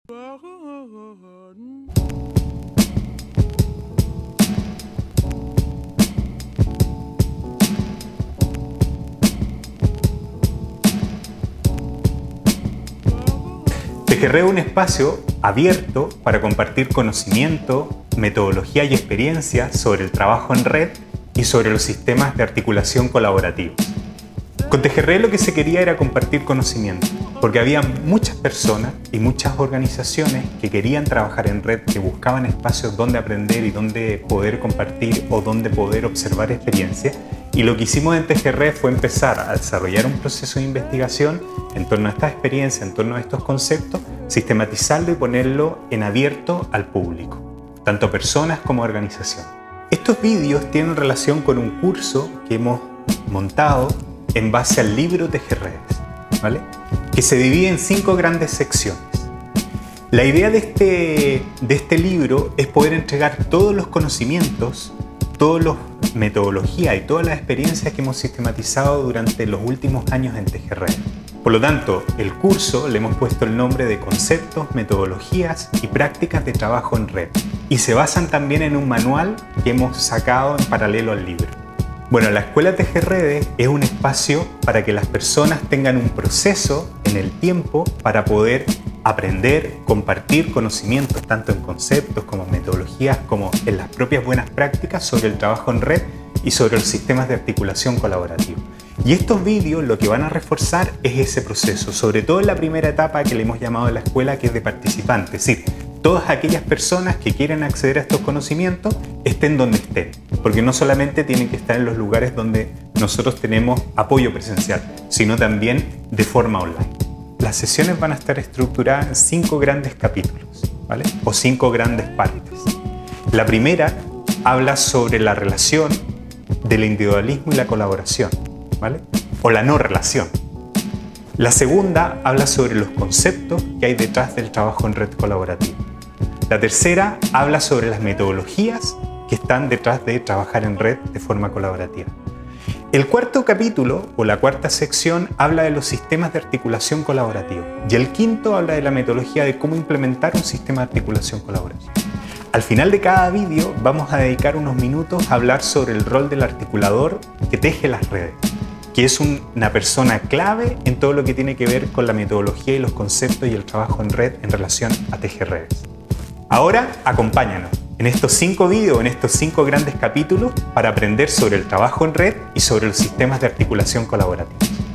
Tejerreo es un espacio abierto para compartir conocimiento, metodología y experiencia sobre el trabajo en red y sobre los sistemas de articulación colaborativos. Con Tejerreo lo que se quería era compartir conocimiento, porque había muchas personas y muchas organizaciones que querían trabajar en red, que buscaban espacios donde aprender y donde poder compartir o donde poder observar experiencias. Y lo que hicimos en Tejerreo fue empezar a desarrollar un proceso de investigación en torno a esta experiencia, en torno a estos conceptos, sistematizarlo y ponerlo en abierto al público, tanto personas como organizaciones. Estos vídeos tienen relación con un curso que hemos montado en base al libro Tejerredes, ¿vale? Que se divide en 5 grandes secciones. La idea de este libro es poder entregar todos los conocimientos, todas las metodologías y todas las experiencias que hemos sistematizado durante los últimos años en Tejerreo. Por lo tanto, el curso le hemos puesto el nombre de Conceptos, Metodologías y Prácticas de Trabajo en Red, y se basan también en un manual que hemos sacado en paralelo al libro. Bueno, la Escuela Tejerredes es un espacio para que las personas tengan un proceso en el tiempo para poder aprender, compartir conocimientos tanto en conceptos como en metodologías como en las propias buenas prácticas sobre el trabajo en red y sobre los sistemas de articulación colaborativa. Y estos vídeos lo que van a reforzar es ese proceso, sobre todo en la primera etapa que le hemos llamado a la escuela, que es de participantes, es decir, todas aquellas personas que quieren acceder a estos conocimientos estén donde estén, porque no solamente tienen que estar en los lugares donde nosotros tenemos apoyo presencial, sino también de forma online. Las sesiones van a estar estructuradas en 5 grandes capítulos, ¿vale? O 5 grandes partes. La primera habla sobre la relación del individualismo y la colaboración, ¿vale? O la no relación. La segunda habla sobre los conceptos que hay detrás del trabajo en red colaborativa. La tercera habla sobre las metodologías que están detrás de trabajar en red de forma colaborativa. El cuarto capítulo, o la cuarta sección, habla de los sistemas de articulación colaborativa. Y el quinto habla de la metodología de cómo implementar un sistema de articulación colaborativa. Al final de cada vídeo vamos a dedicar unos minutos a hablar sobre el rol del articulador que teje las redes, que es una persona clave en todo lo que tiene que ver con la metodología y los conceptos y el trabajo en red en relación a Tejerredes. Ahora, acompáñanos en estos 5 vídeos, en estos 5 grandes capítulos para aprender sobre el trabajo en red y sobre los sistemas de articulación colaborativa.